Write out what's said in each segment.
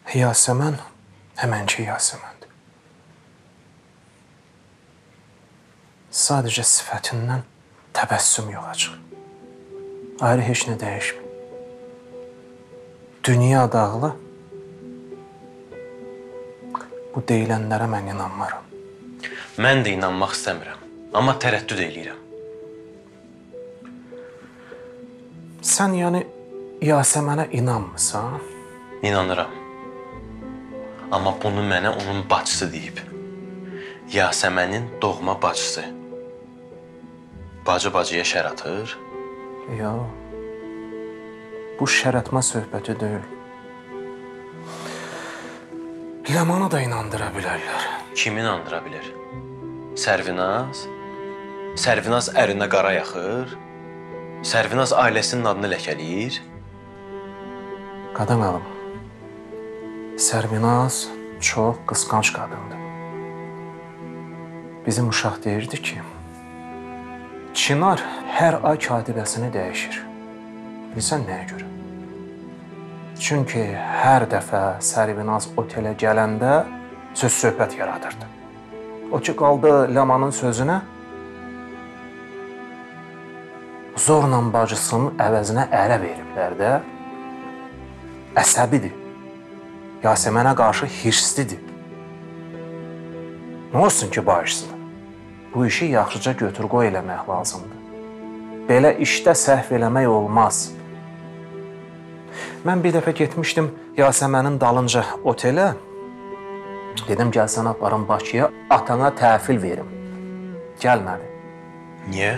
Yasəmən həmənki Yasəməndir. Sadəcə sifətindən təbəssüm yoxa çıxır. Ayrı heç nə dəyişmir. Dünya dağlı. Bu deyilənlərə mən inanmaram. Mən də inanmaq istəmirəm, amma tərəddüd eləyirəm. Sən yəni Yasəmənə inanmırsan? İnanıram. Amma bunu mənə onun bacısı deyib. Yasəmənin doğma bacısı. Bacı-bacıya şər atır. Yox. Bu şər atma söhbəti deyil. Ləmanı da inandıra bilərlər. Kim inandıra bilər? Sərvinaz? Sərvinaz ərinə qara yaxır. Sərvinaz ailəsinin adını ləkələyir. Qadın alım. Sərvinaz çox qısqanc qadındır. Bizim uşaq deyirdi ki, Çınar hər ay katibəsini dəyişir. Bilsən nəyə görə? Çünki hər dəfə Sərvinaz otelə gələndə söz-söhbət yaradırdı. O ki, qaldı Ləmanın sözünə, zorla bacısının əvəzinə ərə veriblər də, əsəbidir. Yasəmənə qarşı hirslidir. Nə olsun ki, bağışsın? Bu işi yaxşıca götür-qoy eləmək lazımdır. Belə işdə səhv eləmək olmaz. Mən bir dəfə getmişdim Yasəmənin dalınca otelə. Dedim, gəl səni aparım Bakıya, atana təhvil verim. Gəlmədi. Niyə?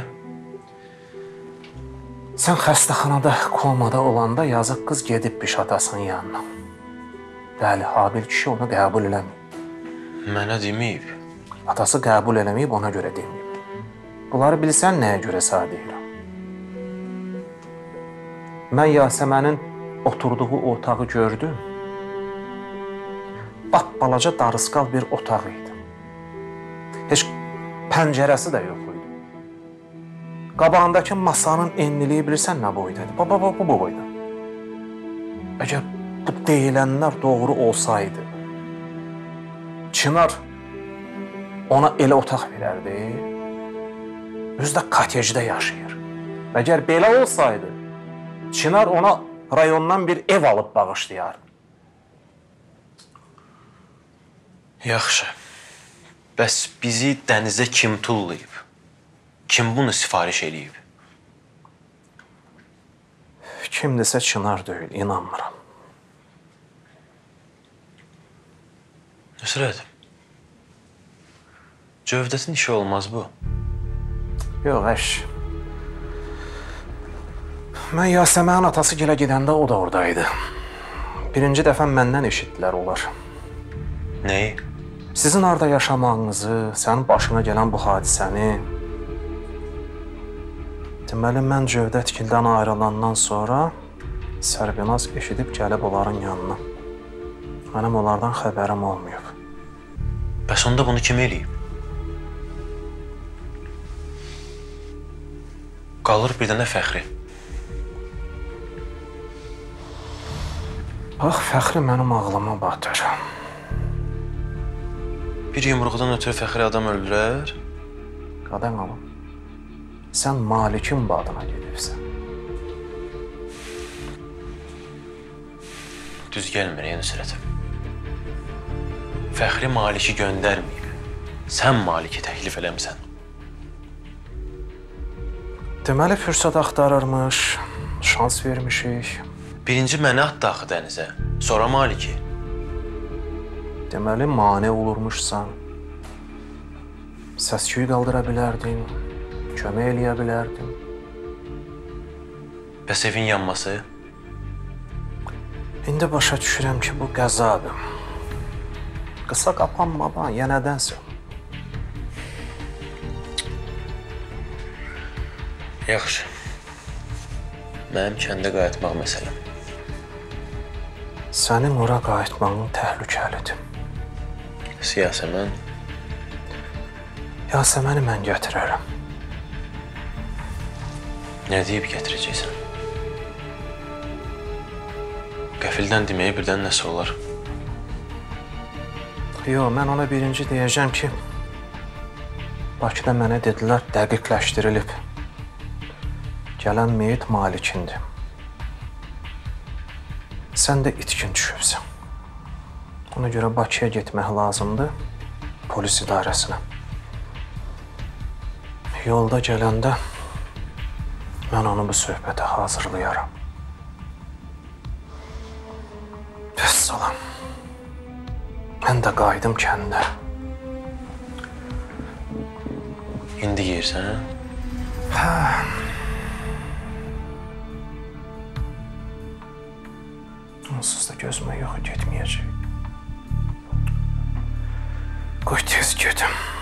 Sən xəstəxanada, komada olanda yazıq qız gedibmiş atasının yanına. Bəli, Habil kişi onu qəbul eləməyib. Mənə deməyib. Atası qəbul eləməyib, ona görə deməyib. Bunları bilsən nəyə görə sağ deyirəm? Mən Yasəmənin oturduğu otağı gördüm. Balaca darısqal bir otaq idi. Heç pəncərəsi də yox idi. Qabağındakı masanın enliliyi bilirsən nə boydaydı? Bu boyda. Əgər bu deyilənlər doğru olsaydı, Çınar ona elə otaq verərdi, özü də kotejdə yaşayır. Əgər belə olsaydı, Çınar ona rayondan bir ev alıb bağışlayardı. Yaxşı. Bəs bizi dənizə kim tullayıb? Kim bunu sifariş eləyib? Kimdirsə Çınar deyil, inanmıram. Nüsrət, Cövdətin işi olmaz bu. Yox, əş. Mən Yasəmənin atası gilə gedəndə o da oradaydı. Birinci dəfə məndən eşitdilər onlar. Nəyi? Sizin orada yaşamağınızı, sənin başına gələn bu hadisəni. Deməli, mən Cövdətgildən ayrılandan sonra Sərvinaz eşidib gəlib onların yanına. Mənim onlardan xəbərim olmayıb. Bəs onda bunu kim eləyib? Qalır bir dənə Fəxri. Bax, Fəxri mənim ağlıma batır. Bir yumruqdan ötürü Fəxri adam öldürər? Qadan alım, sən Malikin badına gedibsən. Düz gəlmir, Nüsrət. Fəxri Maliki göndərməyib. Sən Maliki təklif eləmisən. Deməli, fürsət axtarırmış, şans vermişik. Birinci məni atdı axı dənizə, sonra Maliki. Deməli, mane olurmuşsan. Səs-küy qaldıra bilərdin, kömək eləyə bilərdin. Bəs evin yanması? İndi başa düşürəm ki, bu qəzadır. Qısa qapanmadan, yenədənsə. Yaxşı. Mənim kəndə qayıtmaq məsələm. Sənin ora qayıtmağın təhlükəlidir. Yasəmən? Yasəməni mən gətirərəm. Nə deyib gətirəcəksən? Qəfildən deməyə birdən nəsə olar. Yox, mən ona birinci deyəcəm ki, Bakıda mənə dedilər, dəqiqləşdirilib. Gələn meyit malikindir. Sən də itkin düşübsən. Ona görə Bakıya getmək lazımdır, polis idarəsinə. Yolda gələndə mən onu bu söhbətə hazırlayaram. Pəs salam. Mən də qayıdım kəndə. İndi yeyirsən? Hə. Onsuz da gözümə yox getməyəcək. Qoy tez gedim.